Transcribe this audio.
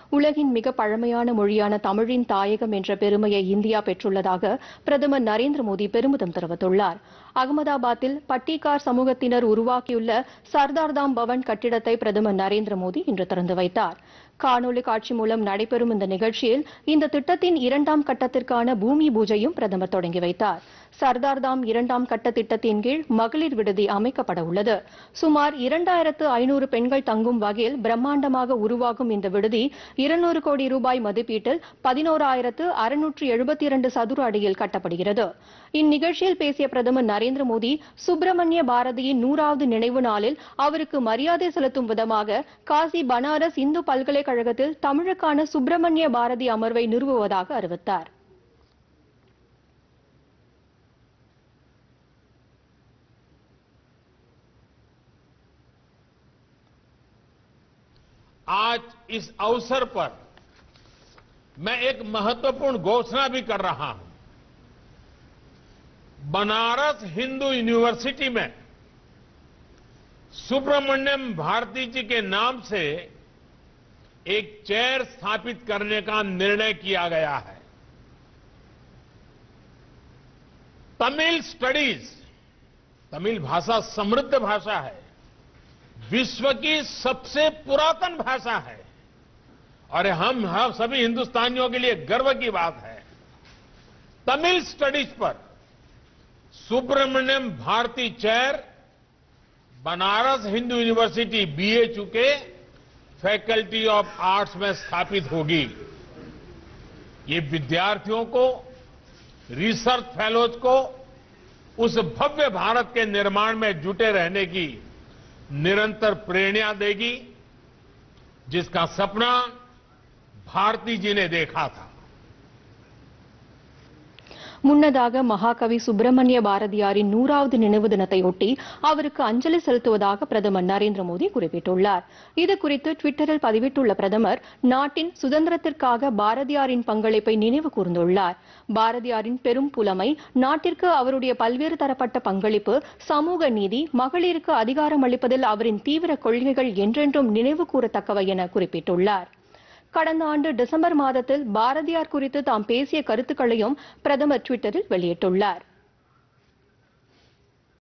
உலகின் மிக பழமையான மொழியான தமிழின் தாயகம் என்ற பெருமையை இந்தியா பெற்றுள்ளதாக பிரதமர் நரேந்திர மோடி பெருமிதம் தெரிவித்துள்ளார். அகமதாபாத்தில் பட்டிகார் சமூகத்தினர் உருவாக்கியுள்ள சர்தார்தாம் பவன் கட்டிடத்தை பிரதமர் நரேந்திர மோடி இன்று திறந்து வைத்தார். காணொலி காட்சி மூலம் நடைபெறும் இந்த நிகழ்ச்சியில் இந்த திட்டத்தின் 2ஆம் கட்டத்திற்கான பூமி பூஜையும் பிரதமர் தொடங்கி வைத்தார். சர்தார்தாம் 2ஆம் கட்ட திட்டத்தின் கீழ் மகளிர் விடுதி அமைக்கப்பட உள்ளது. சுமார் 2500 பெண்கள் தங்கும் வகையில் பிரம்மாண்டமாக உருவாகும் இந்த விடுதி 200 கோடி ரூபாய் மதிப்பீட்டில் 11,672 சதுர அடியில் கட்டப்படுகிறது. இந்நிகழ்ச்சியில் பேசிய பிரதமர் நரேந்திர மோடி சுப்பிரமணிய பாரதியின் 100வது நினைவு நாளில் அவருக்கு மரியாதை செலுத்தும் விதமாக காசி பனாரஸ் இந்து பல்கலைக்கழகத்தில் தமிழுக்கான சுப்பிரமணிய பாரதி அமர்வை நிறுவுவதாக அறிவித்தார். आज इस अवसर पर मैं एक महत्वपूर्ण घोषणा भी कर रहा हूं। बनारस हिंदू यूनिवर्सिटी में सुब्रमण्यम भारती जी के नाम से एक चेयर स्थापित करने का निर्णय किया गया है। तमिल स्टडीज, तमिल भाषा समृद्ध भाषा है, विश्व की सबसे पुरातन भाषा है और हम सभी हिंदुस्तानियों के लिए गर्व की बात है। तमिल स्टडीज पर Subramaniam Bharati chair Banaras Hindu university BHU के फैकल्टी ऑफ आर्ट्स में स्थापित होगी। ये विद्यार्थियों को, रिसर्च फेलोज को उस भव्य भारत के निर्माण में जुटे रहने की निरंतर प्रेरणा देगी, जिसका सपना भारती जी ने देखा था। முன்னதாக மகாகவி சுப்பிரமணிய பாரதியாரின் 100வது நினைவு தினத்தையொட்டி அவருக்கு அஞ்சலி செலுத்துவதாக பிரதமர் நரேந்திர மோடி குறிப்பிட்டுள்ளார். இதுகுறித்து டுவிட்டரில் பதிவிட்டுள்ள பிரதமர் நாட்டின் சுதந்திரத்திற்காக பாரதியாரின் பங்களிப்பை நினைவு கூர்ந்துள்ளார். பாரதியாரின் பெரும் புலமை, நாட்டிற்கு அவருடைய பல்வேறு தரப்பட்ட பங்களிப்பு, சமூக நீதி, மகளிருக்கு அதிகாரம் அளிப்பதில் அவரின் தீவிர கொள்கைகள் என்றென்றும் நினைவு கூறத்தக்கவை என குறிப்பிட்டுள்ளார். கடந்த ஆண்டு டிசம்பர் மாதத்தில் பாரதியார் குறித்து தாம் பேசிய கருத்துக்களையும் பிரதமர் டுவிட்டரில் வெளியிட்டுள்ளார்.